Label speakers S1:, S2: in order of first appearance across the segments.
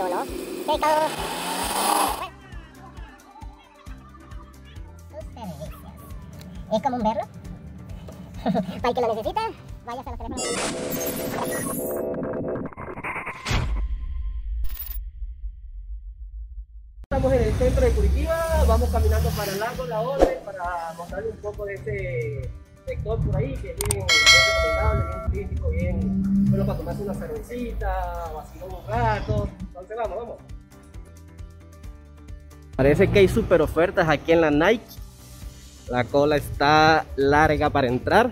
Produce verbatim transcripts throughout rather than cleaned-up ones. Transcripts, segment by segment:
S1: caro, ¿no? Qué caro. Sus servicios. ¿Es común verlo? Para el que lo necesita, váyase a los teléfonos.
S2: Estamos en el centro de Curitiba, vamos caminando para el lago La Orden para mostrarles un poco de ese sector por ahí que es bien, bien recomendable, bien turístico, bien bueno para tomarse una cervecita, vacilar un rato. Entonces vamos, vamos. Parece que hay super ofertas aquí en la Nike. La cola está larga para entrar.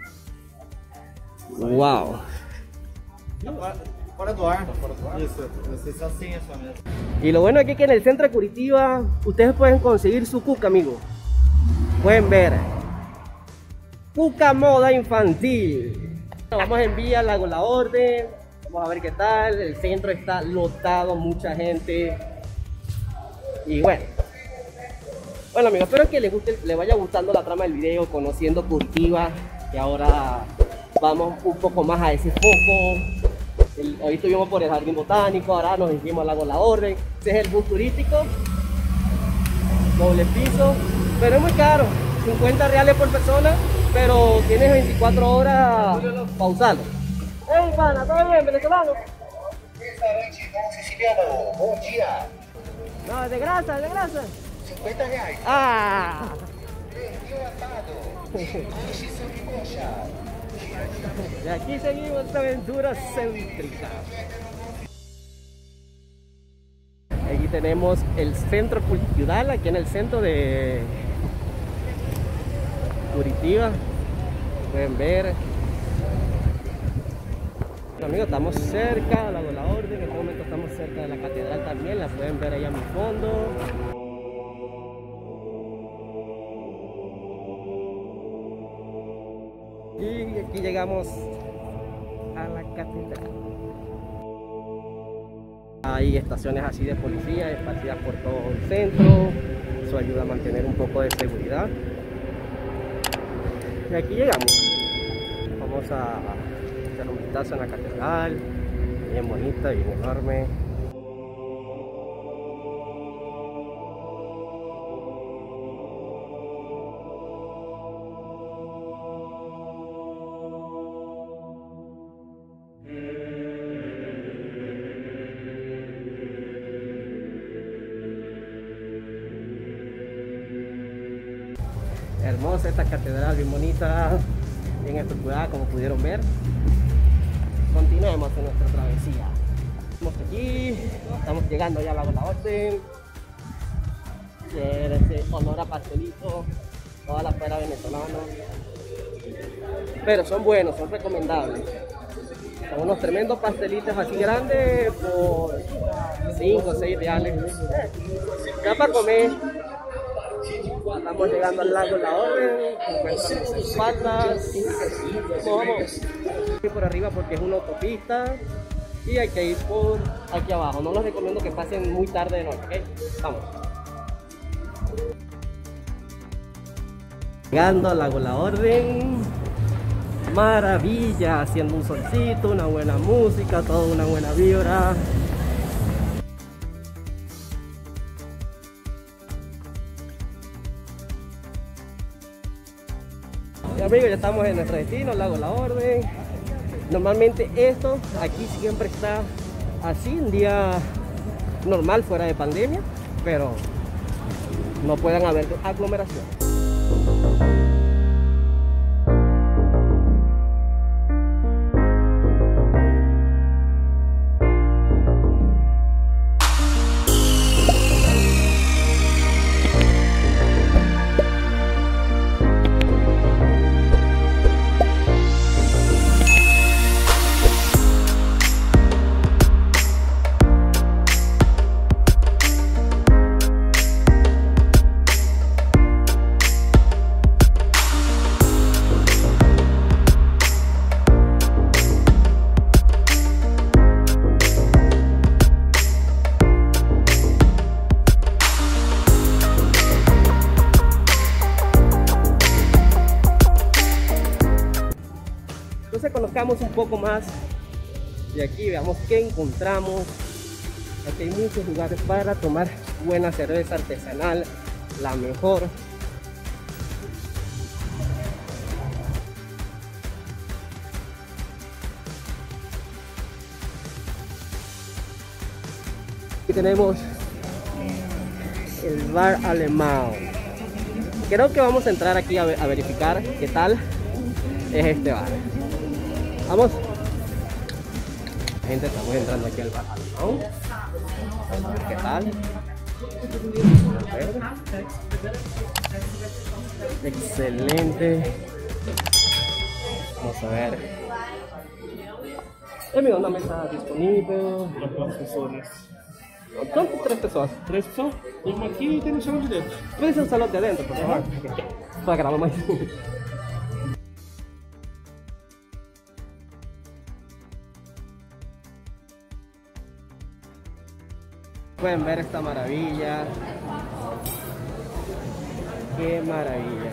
S2: Wow.
S3: Fora do ar. Isso, você só assim é só mesmo.
S2: Y lo bueno aquí es que en el centro de Curitiba ustedes pueden conseguir su cuca, amigos. Pueden ver. Cuca moda infantil. Vamos en vía Lago La Orden. Vamos a ver qué tal. El centro está lotado, mucha gente. Y bueno. Bueno amigos, espero que les guste, les vaya gustando la trama del video, conociendo Curitiba. Y ahora vamos un poco más a ese foco. El, hoy estuvimos por el jardín botánico, ahora nos dirigimos al Lago La Orden. Este es el bus turístico, doble piso, pero es muy caro, cincuenta reales por persona, pero tienes veinticuatro horas para usarlo. ¡Hey, pana! ¿Todo bien, venezolano?
S4: Restaurante Don Siciliano, bom dia.
S2: No, es de grasa, es de grasa.
S4: cincuenta reais.
S2: ¡Ah!
S4: Pernil atado. Lanche sobrecoxa.
S2: Y aquí seguimos esta aventura céntrica. Aquí tenemos el centro cultural, aquí en el centro de Curitiba. Pueden ver. Bueno, amigos, estamos cerca del Lago La Orden. En este momento estamos cerca de la catedral también. La pueden ver ahí a mi fondo. Y aquí llegamos a la catedral. Hay estaciones así de policía esparcidas por todo el centro. Eso ayuda a mantener un poco de seguridad. Y aquí llegamos. Vamos a hacer un vistazo en la catedral. Bien bonita, bien enorme. Hermosa esta catedral, bien bonita, bien estructurada como pudieron ver. Continuemos en nuestra travesía. Estamos aquí, estamos llegando ya al Lago La Orden. Ese olor a pastelito, toda la fuera venezolana. Pero son buenos, son recomendables. Son unos tremendos pastelitos así grandes por cinco o seis reales. Ya para comer. Estamos llegando al Lago La Orden, encontramos en patas. Vamos a ir por arriba porque es una autopista y hay que ir por aquí abajo. No les recomiendo que pasen muy tarde de noche, ¿ok? Vamos. Llegando al Lago La Orden. Maravilla, haciendo un solcito, una buena música, toda una buena vibra. Y amigos, ya estamos en nuestro destino, Lago La Orden. Normalmente esto aquí siempre está así, un día normal fuera de pandemia, pero no pueden haber aglomeración. Entonces conozcamos un poco más de aquí, veamos qué encontramos Aquí hay muchos lugares para tomar buena cerveza artesanal, la mejor. Aquí tenemos el bar alemán. Creo que vamos a entrar aquí a, a verificar qué tal es este bar. Vamos. Gente, estamos entrando aquí al bar alemán. Vamos a ver qué tal. Excelente. Vamos a ver. Eh, mira, una mesa disponible.
S3: Para pessoas.
S2: ¿Cuántas? Tres personas.
S3: Três pessoas? Tem uma aqui e tem no salão de dentro.
S2: ¿Puede ser un salón de adentro, por favor? Para grabar más. Pueden ver esta maravilla. Qué maravilla.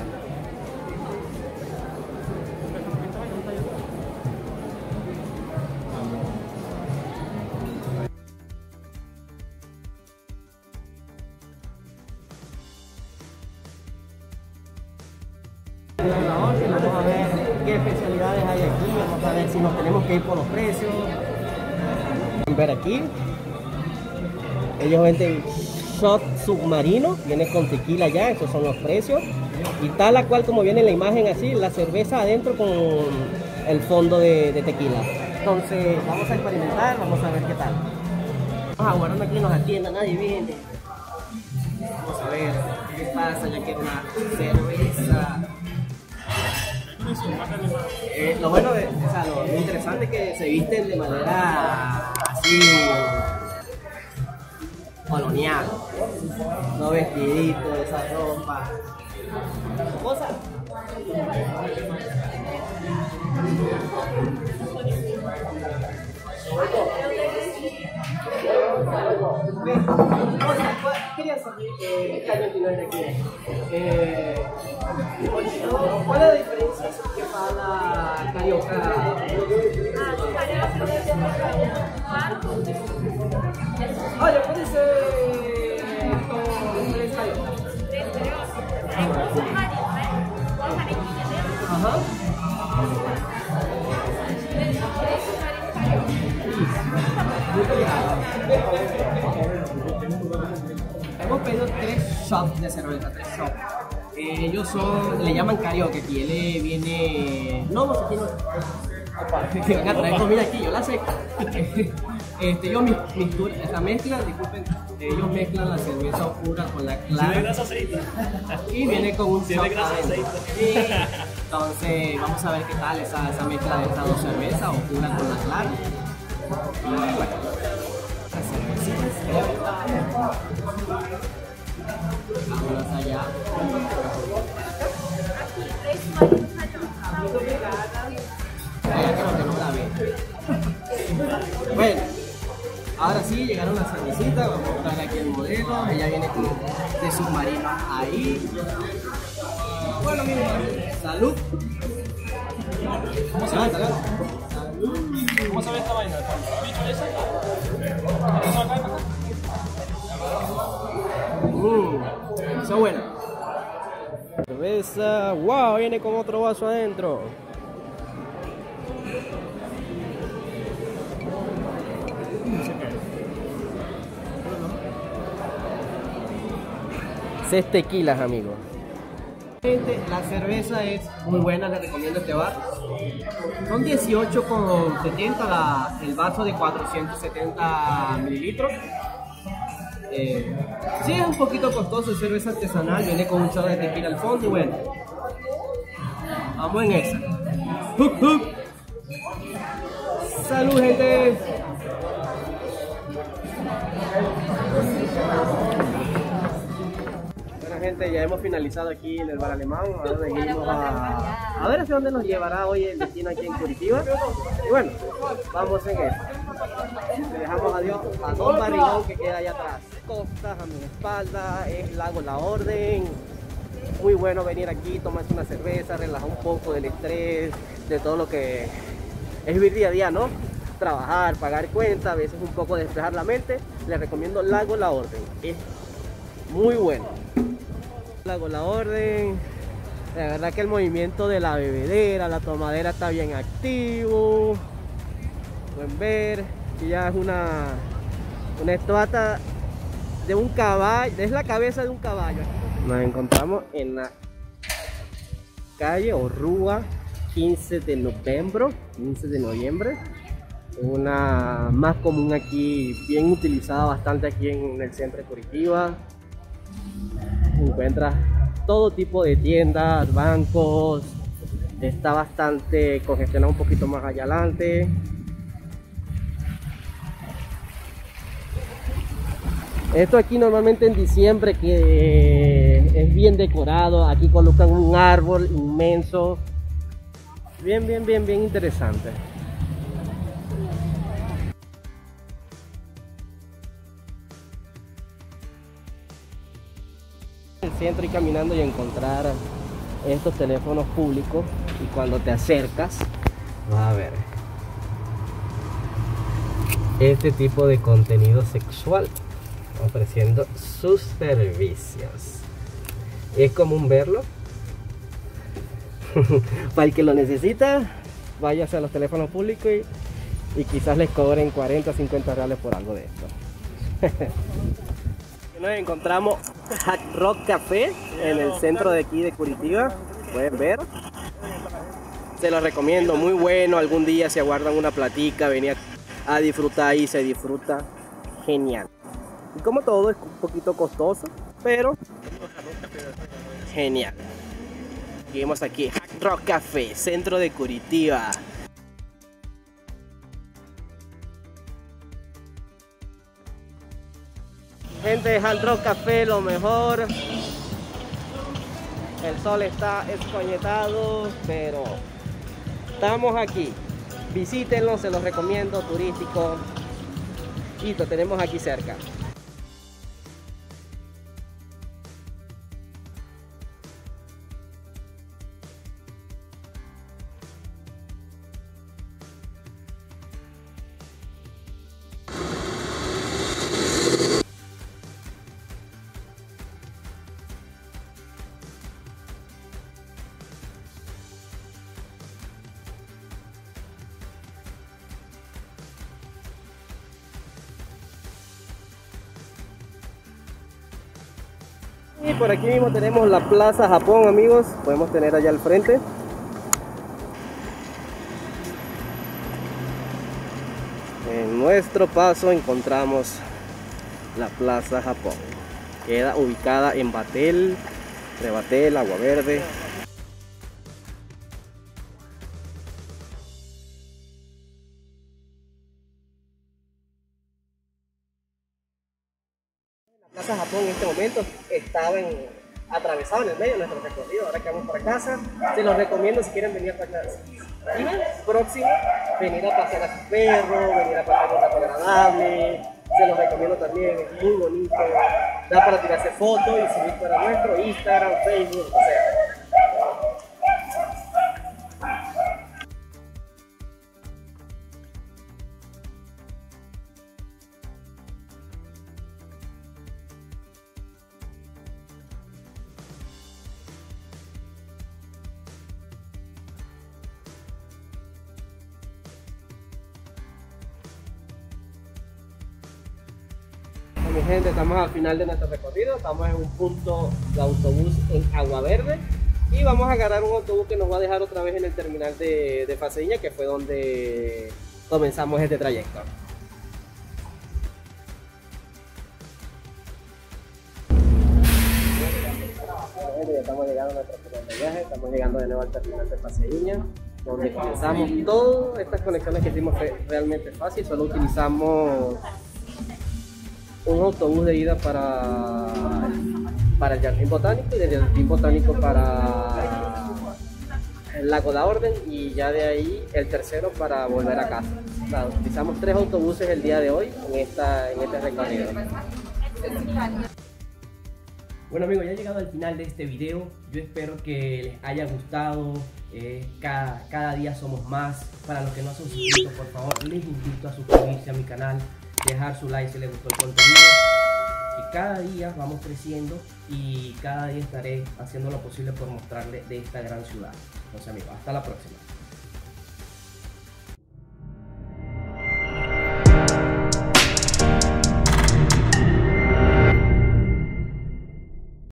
S2: Vamos a ver qué especialidades hay aquí, vamos a ver si nos tenemos que ir por los precios. Ver aquí, ellos venden shot submarino, viene con tequila ya, esos son los precios. Y tal la cual como viene en la imagen así, la cerveza adentro con el fondo de, de tequila. Entonces vamos a experimentar, vamos a ver qué tal. Vamos a guardar aquí, nos atienda, nadie viene. Vamos a ver qué pasa, ya quiero una cerveza. Eh, lo bueno, de, o sea, lo, lo interesante es que se visten de manera así colonial, no vestidito, esa ropa. ¿Cosa? Quería saber qué año tiene aquí. Eh, ¿Cuál es la diferencia que para la carioca? Oye, puede ser con tres cariocas. Ajá. Hemos pedido tres shots de cerveza, tres shots. Eh, ellos son, le llaman karaoke aquí, él viene... No, vos aquí no... Que van a traer comida aquí, yo la sé. Este, ellos misturan, esta mezcla, disculpen, ellos mezclan la cerveza oscura con la clara. Y viene con un shot adentro. Entonces, vamos a ver qué tal esa, esa mezcla de estas dos cervezas, oscura con la clara. Y bueno, la cervecita vámonos allá. Allá creo que no la ve. Bueno, ahora sí llegaron las cervecitas, vamos a mostrar aquí el modelo. Ella viene con de submarino ahí. Bueno, miren, salud. ¿Cómo se ve? Salud.
S3: ¿Cómo se ve esta vaina? ¿Bicho esa? ¿Eso acá?
S2: Mmm, está buena. Cerveza, wow, viene con otro vaso adentro. Seis tequilas, amigos. La cerveza es muy buena, les recomiendo este bar. Son dieciocho con setenta la, el vaso de cuatrocientos setenta mililitros. Eh, sí, es un poquito costoso, es cerveza artesanal, viene con un chorro de tequila al fondo y bueno. Vamos en esa. ¡Hup, hup! ¡Salud, gente! Bueno, gente, ya hemos finalizado aquí en el bar alemán. Ahora seguimos a, a ver hacia dónde nos llevará hoy el destino aquí en Curitiba. Y bueno, vamos en eso. Le dejamos adiós a Don Barrigón que queda allá atrás. Costas a mi espalda, es Lago La Orden. Muy bueno venir aquí, tomarse una cerveza, relajar un poco del estrés, de todo lo que es vivir día a día, ¿no? trabajar, pagar cuentas, a veces un poco despejar la mente, les recomiendo Lago La Orden. Es muy bueno. Lago La Orden, la verdad que el movimiento de la bebedera, la tomadera está bien activo. Pueden ver que ya es una, una estatua de un caballo, es la cabeza de un caballo. Nos encontramos en la calle o rúa quince de noviembre, quince de noviembre, una más común aquí, bien utilizada bastante aquí en el centro de Curitiba. Encuentras todo tipo de tiendas, bancos, está bastante congestionado un poquito más allá adelante. Esto aquí normalmente en diciembre que es bien decorado, aquí colocan un árbol inmenso, bien, bien, bien, bien interesante. El centro y caminando y encontrar estos teléfonos públicos y cuando te acercas vas a ver este tipo de contenido sexual ofreciendo sus servicios. Es común verlo. Para el que lo necesita, váyase a los teléfonos públicos y, y quizás les cobren cuarenta o cincuenta reales por algo de esto. Nos encontramos Hard Rock Café en el centro de aquí de Curitiba. Pueden ver. Se los recomiendo, muy bueno. Algún día se aguardan una platica, venir a disfrutar y se disfruta genial. Y como todo es un poquito costoso, pero genial. Seguimos aquí, Hard Rock Café, centro de Curitiba. Gente de Hard Rock Café, lo mejor. El sol está escoñetado, pero estamos aquí. Visítenlo, se los recomiendo, turístico. Y lo tenemos aquí cerca. Y por aquí mismo tenemos la Plaza Japón, amigos. Podemos tener allá al frente. En nuestro paso encontramos la Plaza Japón. Queda ubicada en Batel, de Batel, Agua Verde. La Plaza Japón en este momento estaba en, atravesado en el medio de nuestro recorrido. Ahora que vamos para casa, se los recomiendo si quieren venir para acá. Y próximo, venir a pasear a su perro, venir a pasar un rato agradable. Se los recomiendo también, es muy bonito. Da para tirarse fotos y subir para nuestro Instagram, Facebook, o sea. Mi gente, estamos al final de nuestro recorrido, estamos en un punto de autobús en Agua Verde y vamos a agarrar un autobús que nos va a dejar otra vez en el terminal de, de Paceña, que fue donde comenzamos este trayecto. Bueno, ya estamos llegando a nuestro final de viaje, estamos llegando de nuevo al terminal de Paceña, donde comenzamos. Todas estas conexiones que hicimos fue realmente fácil, solo utilizamos un autobús de ida para, para el Jardín Botánico y del Jardín Botánico para el Lago La Orden, y ya de ahí el tercero para volver a casa. O sea, utilizamos tres autobuses el día de hoy en, esta, en este recorrido. Bueno amigos, ya he llegado al final de este video. Yo espero que les haya gustado Eh, cada, cada día somos más. Para los que no son suscritos, por favor, les invito a suscribirse a mi canal, dejar su like si les gustó el contenido. Y cada día vamos creciendo y cada día estaré haciendo lo posible por mostrarles de esta gran ciudad. Entonces amigos, hasta la próxima.